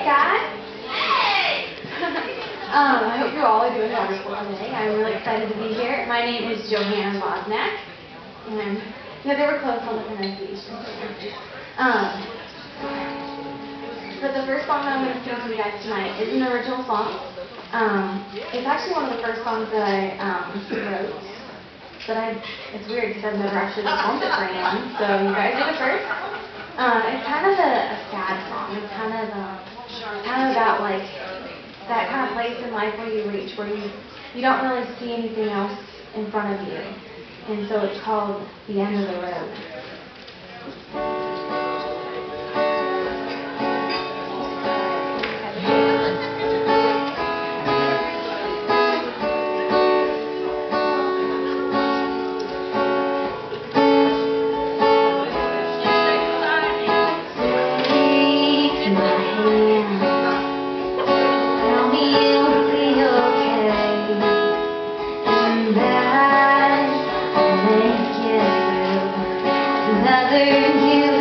guys. I hope you all are doing wonderful today. I'm really excited to be here. My name is Johanna Wozniak, and they were close on the pronunciation. But the first song that I'm going to sing to you guys tonight is an original song. It's actually one of the first songs that I wrote. But it's weird because I've never actually performed it for anyone, so you guys are the first. It's kind of a sad song. It's kind of about like that kind of place in life where you reach where you don't really see anything else in front of you, and so it's called The End of the Road. Another you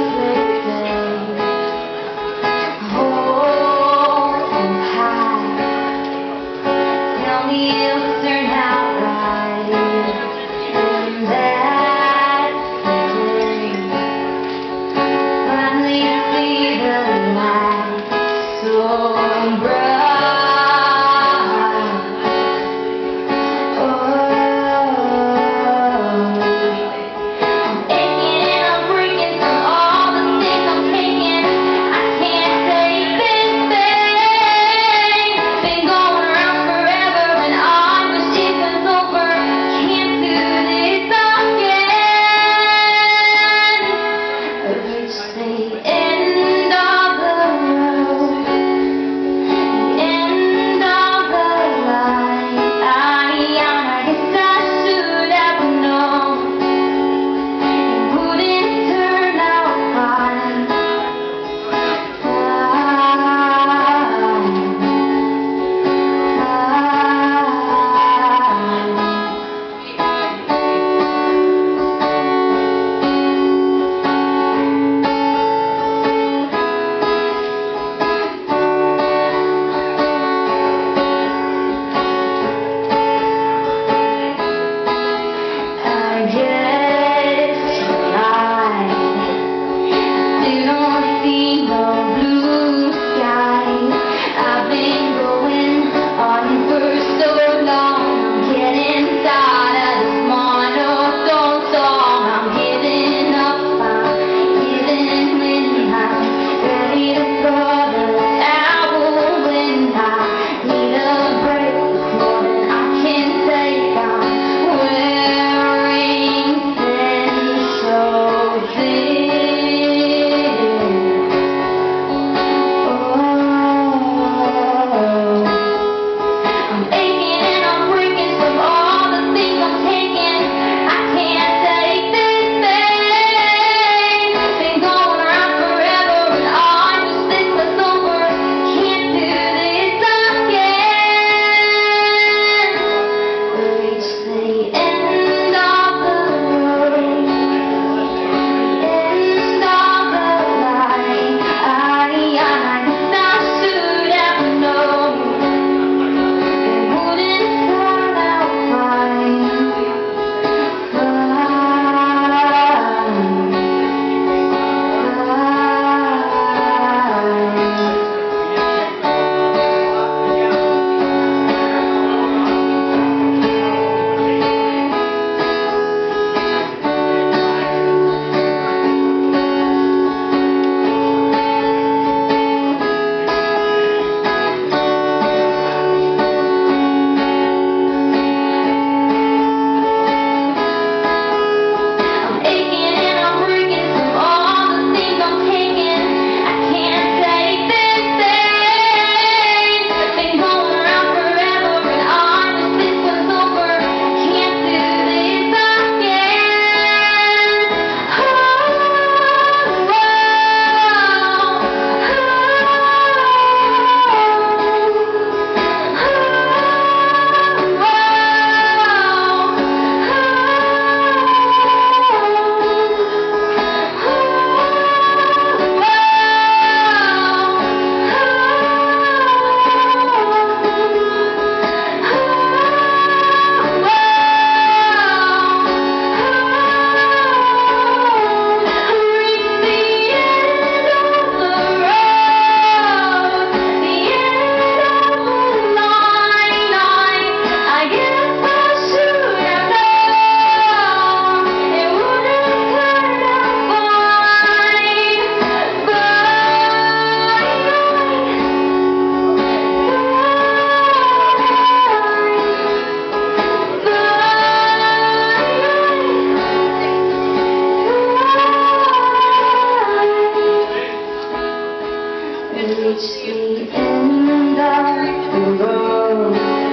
reach me in the dark, the road